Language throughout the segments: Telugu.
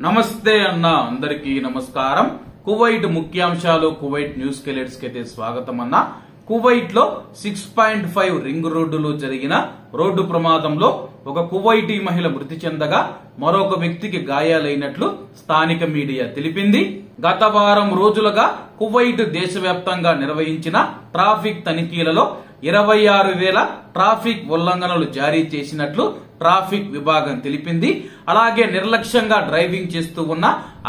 నమస్తే అన్న అందరికీ నమస్కారం. కువైట్ ముఖ్యాంశాలు కువైట్ న్యూస్ కెలెట్స్ కి అయితే స్వాగతం అన్న. కువైట్ లో 6.5 రింగ్ రోడ్డులో జరిగిన రోడ్డు ప్రమాదంలో ఒక కువైటీ మహిళ మృతి చెందగా మరొక వ్యక్తికి గాయాలైనట్లు స్థానిక మీడియా తెలిపింది. గత వారం రోజులుగా కువైట్ దేశవ్యాప్తంగా నిర్వహించిన ట్రాఫిక్ తనిఖీలలో 26,000 ట్రాఫిక్ ఉల్లంఘనలు జారీ చేసినట్లు ట్రాఫిక్ విభాగం తెలిపింది. అలాగే నిర్లక్ష్యంగా డ్రైవింగ్ చేస్తూ ఉన్న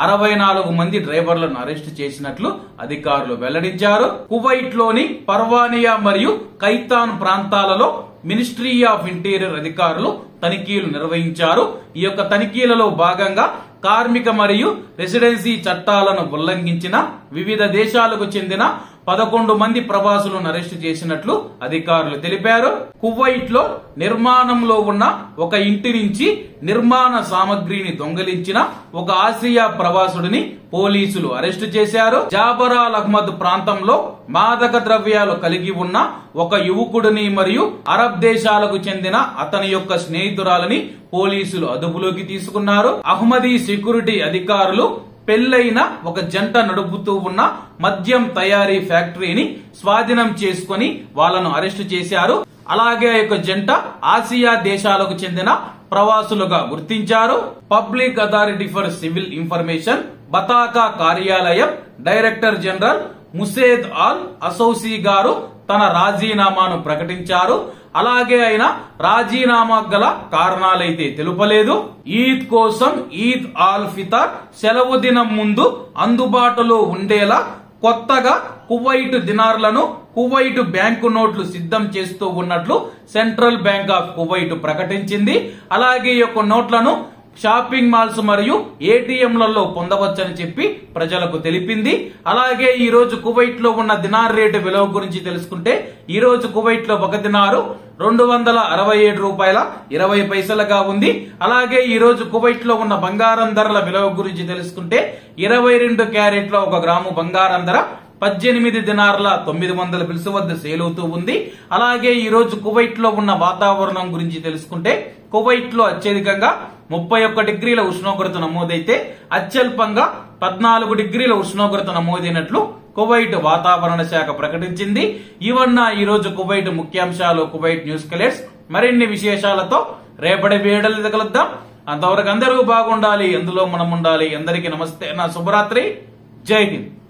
64 మంది డ్రైవర్లను అరెస్టు చేసినట్లు అధికారులు వెల్లడించారు. కువైట్ లోని పర్వానియా మరియు కైతాన్ ప్రాంతాలలో మినిస్ట్రీ ఆఫ్ ఇంటీరియర్ అధికారులు తనిఖీలు నిర్వహించారు. ఈ యొక్క తనిఖీలలో భాగంగా కార్మిక మరియు రెసిడెన్సీ చట్టాలను ఉల్లంఘించిన వివిధ దేశాలకు చెందిన 11 మంది ప్రవాసులను అరెస్టు చేసినట్లు అధికారులు తెలిపారు. కువైట్ లో నిర్మాణంలో ఉన్న ఒక ఇంటి నుంచి నిర్మాణ సామగ్రిని దొంగిలించిన ఒక ఆసియా ప్రవాసుడిని పోలీసులు అరెస్టు చేశారు. జాబరాల్ అహ్మద్ ప్రాంతంలో మాదక ద్రవ్యాలు కలిగి ఉన్న ఒక యువకుడిని మరియు అరబ్ దేశాలకు చెందిన అతని యొక్క స్నేహితురాలని పోలీసులు అదుపులోకి తీసుకున్నారు. అహ్మదీ సెక్యూరిటీ అధికారులు పెళ్లైన ఒక జంట నడుపుతూ ఉన్న మద్యం తయారీ ఫ్యాక్టరీని స్వాధీనం చేసుకుని వాళ్లను అరెస్టు చేశారు. అలాగే ఆ యొక్క జంట ఆసియా దేశాలకు చెందిన ప్రవాసులుగా గుర్తించారు. Public authority for civil information బతాకా కార్యాలయం director general Musaed Al Asousi గారు తన రాజీనామాను ప్రకటించారు. అలాగే ఆయన రాజీనామా గల కారణాలైతే తెలుపలేదు. ఈద్ కోసం ఈద్ ఆల్ ఫితర్ సెలవు దినం ముందు అందుబాటులో ఉండేలా కొత్తగా కువైట్ దినార్లను కువైట్ బ్యాంకు నోట్లు సిద్ధం చేస్తూ ఉన్నట్లు సెంట్రల్ బ్యాంక్ ఆఫ్ కువైట్ ప్రకటించింది. అలాగే ఈ యొక్క నోట్లను షాపింగ్ మాల్స్ మరియు ఏటీఎంలలో పొందవచ్చని చెప్పి ప్రజలకు తెలిపింది. అలాగే ఈ రోజు కువైట్ లో ఉన్న దినార్ రేటు విలువ గురించి తెలుసుకుంటే ఈ రోజు కువైట్ లో ఒక దినారు 267 రూపాయల 20 పైసలుగా ఉంది. అలాగే ఈ రోజు కువైట్ లో ఉన్న బంగారం ధరల విలువ గురించి తెలుసుకుంటే 22 క్యారెట్ల 1 గ్రాము బంగారం ధర 18 దినార్ల 900 పిల్స్ వద్ద సేల్ అవుతూ ఉంది. అలాగే ఈ రోజు కువైట్ లో ఉన్న వాతావరణం గురించి తెలుసుకుంటే కువైట్ లో అత్యధికంగా 31 డిగ్రీల ఉష్ణోగ్రత నమోదైతే అత్యల్పంగా 14 డిగ్రీల ఉష్ణోగ్రత నమోదైనట్లు కువైట్ వాతావరణ శాఖ ప్రకటించింది. ఇవన్న ఈ రోజు కువైట్ ముఖ్యాంశాలు కువైట్ న్యూస్ కలెక్ట్స్. మరిన్ని విశేషాలతో రేపటి వేడలు కలుద్దాం. అంతవరకు అందరూ బాగుండాలి, అందులో మనం ఉండాలి. అందరికీ నమస్తే, నా శుభరాత్రి, జై హింద్.